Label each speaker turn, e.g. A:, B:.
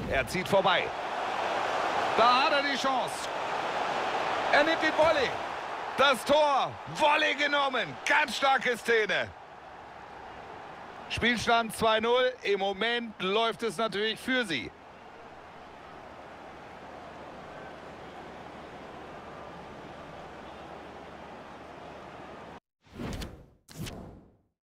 A: Er zieht vorbei. Da hat er die Chance. Er nimmt den Volley. Das Tor. Volley genommen. Ganz starke Szene. Spielstand 2:0. Im Moment läuft es natürlich für sie.